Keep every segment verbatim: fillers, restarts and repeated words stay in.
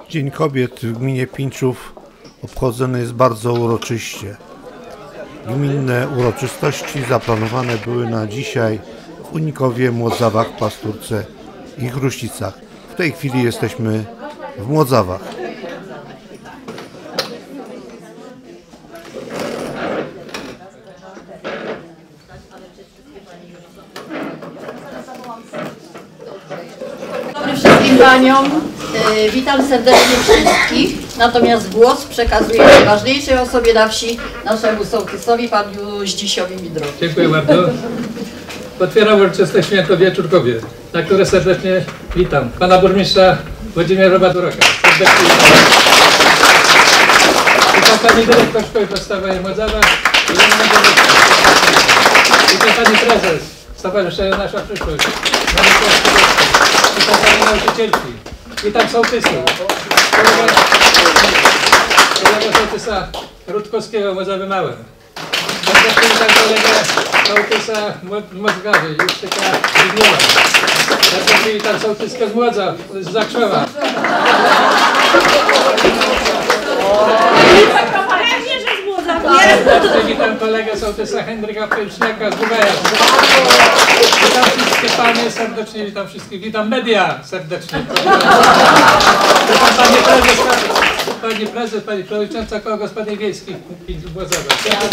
Dzień Kobiet w gminie Pińczów obchodzony jest bardzo uroczyście. Gminne uroczystości zaplanowane były na dzisiaj w Unikowie, Młodzawach, Pastórce i Chruścicach. W tej chwili jesteśmy w Młodzawach. Dobry wszystkim paniom. Yy, witam serdecznie wszystkich. Natomiast głos przekazuję najważniejszej osobie na wsi, naszemu sołtysowi, panu Zdzisiowi Midrowi. Dziękuję bardzo. Otwieram uroczyste święto Wieczór Kobiet, na które serdecznie witam pana burmistrza Włodzimierza Baduroka. Serdecznie witam. Witam pani dyrektor Szkoły Podstawowej Młodzawa. Witam pani prezes Stowarzyszenia Nasza Przyszłość. Witam pani nauczycielki. Witam sołtysów. Kolega sołtysa Rutkowskiego, Młodzawy Małe. Serdecznie witam kolegę sołtysa Mozgawy, Justyka Zbigniewa. Serdecznie witam sołtyskę z Młodza, z Zakrzowa. Serdecznie witam kolegę sołtysa Henryka Pylczniaka z Dubeja. Witam wszystkie panie, serdecznie witam wszystkich. Witam media serdecznie. Witam pani prezes, pani prezes, pani przewodnicząca Koła Gospodyń Wiejskich w Młodzawie.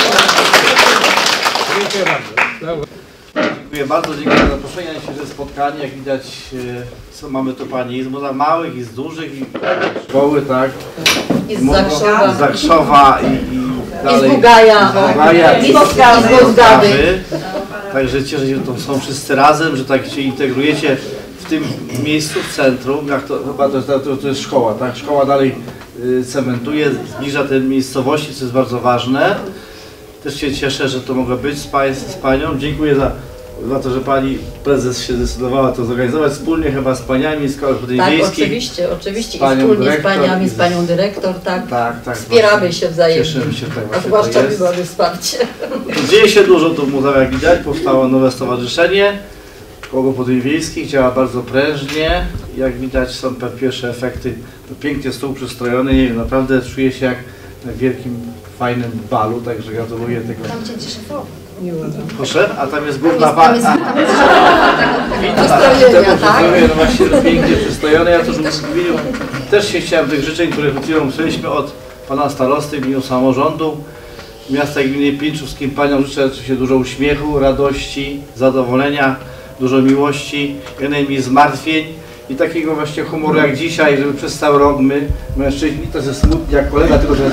Dziękuję bardzo. Dziękuję bardzo, dziękuję za zaproszenie na dzisiejsze spotkanie. Jak widać, są, mamy tu pani z Młodzaw małych i z dużych, i szkoły, tak? I z Zakrzowa. Z Zakrzowa i, i dalej. I z Bugaja. I z Mozgawy. Także cieszę się, że to są wszyscy razem, że tak się integrujecie w tym miejscu, w centrum. Jak to, chyba to jest, to, to jest szkoła, tak? Szkoła dalej y, cementuje, zbliża te miejscowości, co jest bardzo ważne. Też się cieszę, że to mogę być z, pań, z panią. Dziękuję za, za to, że pani prezes się zdecydowała to zorganizować wspólnie chyba z paniami z Koła Gospodyń Tak, Wiejskich. oczywiście, oczywiście. I panią wspólnie dyrektor, z paniami, i z panią dyrektor, tak. Tak, tak. Wspieramy się wzajemnie. Cieszymy się, tak A właśnie zwłaszcza to jest. my mamy wsparcie. Dzieje się dużo tu w Młodzawie, jak widać. Powstało nowe stowarzyszenie Koło Gospodyń Wiejskich, działa bardzo prężnie. Jak widać, są pierwsze efekty. To pięknie stół przystrojony, nie wiem, naprawdę czuję się jak na wielkim, fajnym balu, także gratuluję tego. Tam cię szefowo. Proszę, a tam jest główna pani. Przystrojenia, tak? No właśnie, pięknie przystrojone. Ja też w imieniu też się chciałem tych życzeń, które przed chwilą usłyszeliśmy od pana starosty w imieniu samorządu miasta i gminy Pińczówskim. Paniom życzę oczywiście dużo uśmiechu, radości, zadowolenia, dużo miłości, jednej zmartwień i takiego właśnie humoru jak dzisiaj, żeby przez cały rok my, mężczyźni, to jest smutni jak kolega, tylko że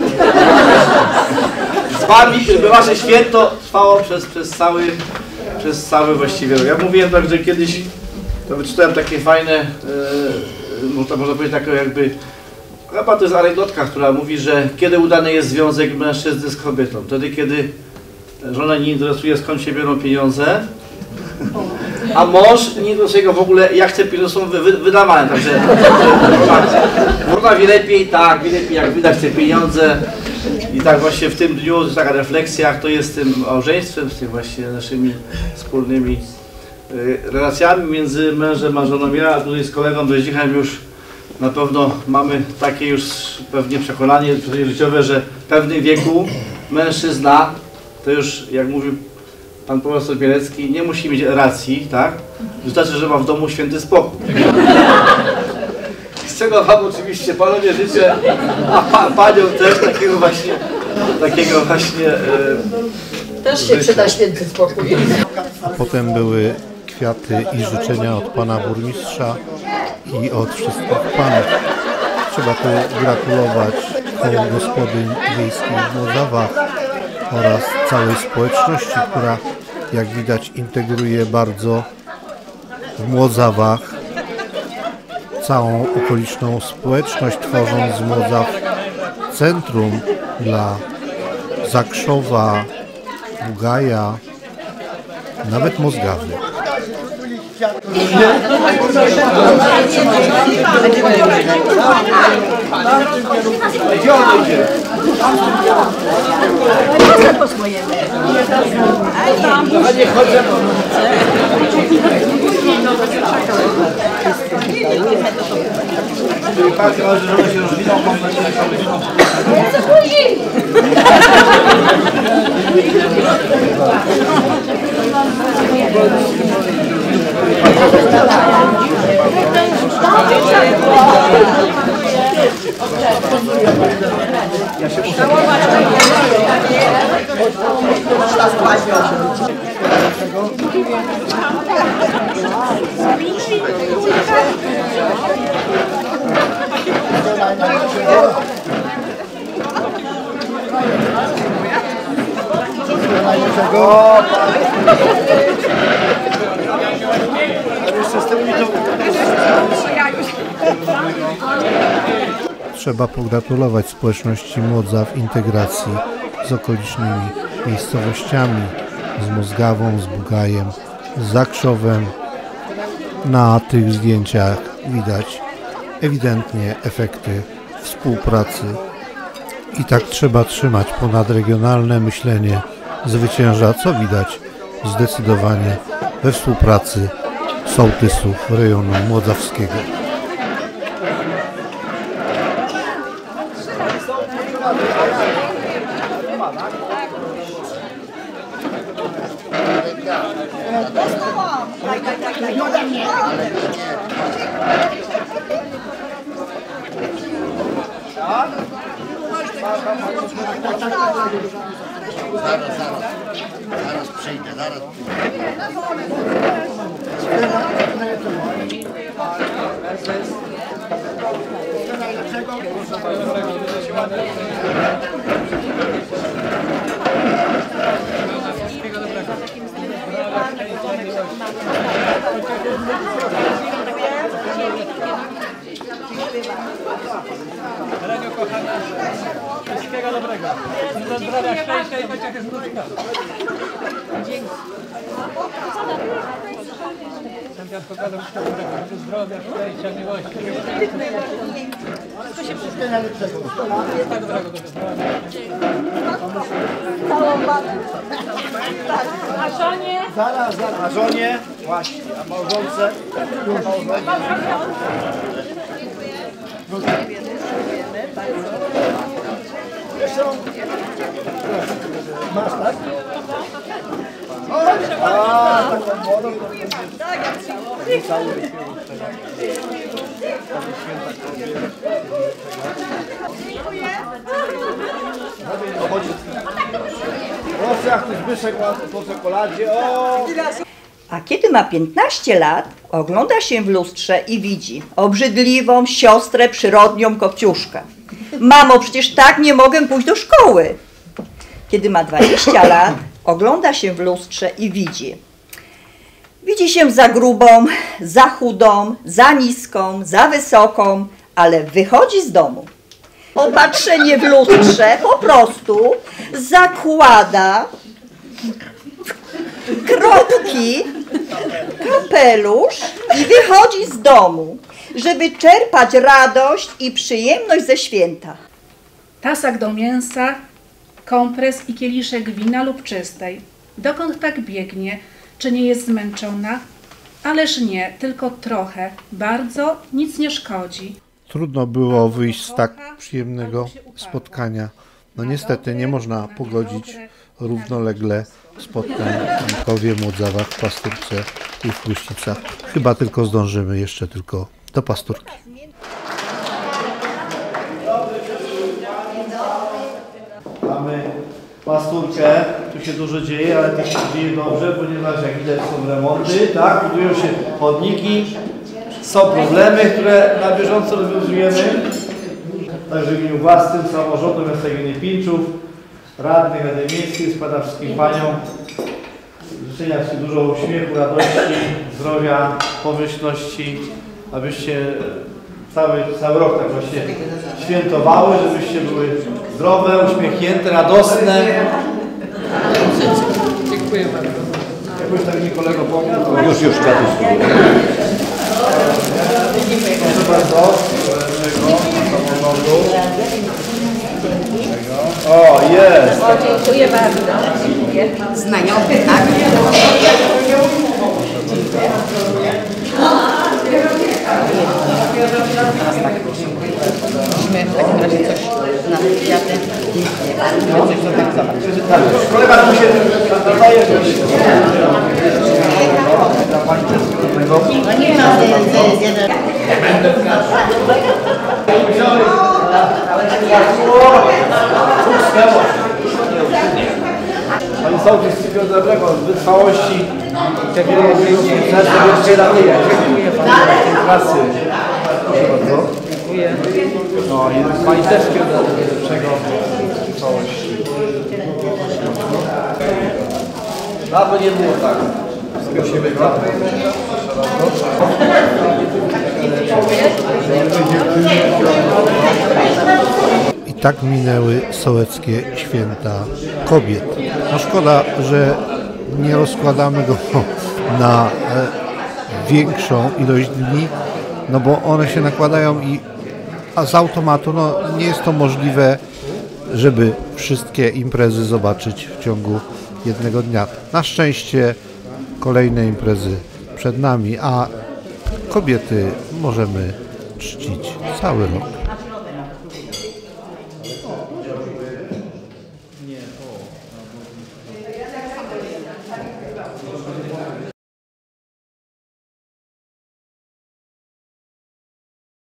z wami, żeby wasze święto trwało przez, przez cały, przez cały właściwie rok. Ja mówiłem tak, że kiedyś to wyczytałem takie fajne, e, można, można powiedzieć taką jakby, chyba to jest anegdotka, która mówi, że kiedy udany jest związek mężczyzny z kobietą? Wtedy, kiedy żona nie interesuje, skąd się biorą pieniądze, a mąż nie interesuje go w ogóle, jak te pieniądze są wy, wy, wydawane. Także można wie lepiej, tak, wie lepiej jak wydać te pieniądze. I tak właśnie w tym dniu jest taka refleksja, jak to jest z tym małżeństwem, z tym właśnie naszymi wspólnymi y, relacjami między mężem a żoną. Ja tutaj z kolegą Beździchem już na pewno mamy takie już pewnie przekonanie życiowe, że w pewnym wieku mężczyzna, to już jak mówił pan profesor Bielecki, nie musi mieć racji, tak? Wystarczy, że ma w domu święty spokój. Z czego wam oczywiście panowie życzę, a pa, paniom też takiego właśnie, takiego właśnie e, Też się przyda święty spokój. Potem były kwiaty i życzenia od pana burmistrza i od wszystkich panów. Trzeba tu gratulować Kołu Gospodyń Wiejskich w Młodzawach oraz całej społeczności, która jak widać integruje bardzo w Młodzawach całą okoliczną społeczność, tworząc z Młodzaw centrum dla Zakrzowa, Bugaja, nawet Mozgawy. Po swojemu. nie chodzę. Tak, chyba, że żona się rozwinął, mam nadzieję, że rozwiną. Ja się muszę... Trzeba pogratulować społeczności Młodza w integracji z okolicznymi miejscowościami, z Mozgawą, z Bugajem, z Zakrzowem. Na tych zdjęciach widać ewidentnie efekty współpracy i tak trzeba trzymać. Ponadregionalne myślenie zwycięża, co widać zdecydowanie we współpracy sołtysów rejonu młodzawskiego. Zaraz, zaraz, zaraz przyjdę, zaraz Renio, kochana, wszystkiego dobrego. Do zdrowia, szczęścia i chociaż jest krótka. Dzięki. Sędzia odpowiadał wszystkiego dobrego. Do zdrowia, szczęścia, miłości. To się wszystkiego najlepszego. Wszystkiego dobrego, do zdrowia. A żonie? Zaraz, zaraz. A żonie? Właśnie, a małżonce? Masz, tak? A, taką młodą. Proszę, jak ten Zbyszek ma po czekoladzie. O! A kiedy ma piętnaście lat, ogląda się w lustrze i widzi obrzydliwą siostrę przyrodnią Kopciuszkę. Mamo, przecież tak nie mogę pójść do szkoły. Kiedy ma dwadzieścia lat, ogląda się w lustrze i widzi. Widzi się za grubą, za chudą, za niską, za wysoką, ale wychodzi z domu. Opatrzenie w lustrze po prostu zakłada kropki, kapelusz i wychodzi z domu, żeby czerpać radość i przyjemność ze święta. Tasak do mięsa, kompres i kieliszek wina lub czystej. Dokąd tak biegnie? Czy nie jest zmęczona? Ależ nie, tylko trochę. Bardzo nic nie szkodzi. Trudno było wyjść z tak przyjemnego spotkania. No niestety nie można pogodzić równolegle spotkań w Unikowie, Młodzawach, Pastórce i w Chruścicach. Chyba tylko zdążymy jeszcze tylko do Pastórki. Mamy Pastórkę, tu się dużo dzieje, ale też się dzieje dobrze, ponieważ jak widać są remonty, tak, budują się chodniki, są problemy, które na bieżąco rozwiązujemy. Także w imieniu własnym, samorządu miasta gminy Pinczów, radnych Rady Miejskiej, składam wszystkim paniom życzenia Ci dużo uśmiechu, radości, zdrowia, pomyślności, abyście cały, cały rok tak właśnie świętowały, żebyście były zdrowe, uśmiechnięte, radosne. Dziękuję bardzo. Jakoś tak mi kolego pomógł. To... Już, już, Tatuś. Proszę bardzo. Samorządu. O, jest. O, dziękuję bardzo. Znajomy, tak? Pani sołtys z dobrego, z wytrwałości, takiego serca jeszcze ratuje. Klasy. Proszę bardzo. No i pani też skierowa lepszego wytrwałości. Dawno nie było tak. Wszystkiego się wygra. I tak minęły sołeckie święta kobiet. No szkoda, że nie rozkładamy go na e, większą ilość dni, no bo one się nakładają i a z automatu no, nie jest to możliwe, żeby wszystkie imprezy zobaczyć w ciągu jednego dnia. Na szczęście kolejne imprezy przed nami, a kobiety możemy czcić cały rok.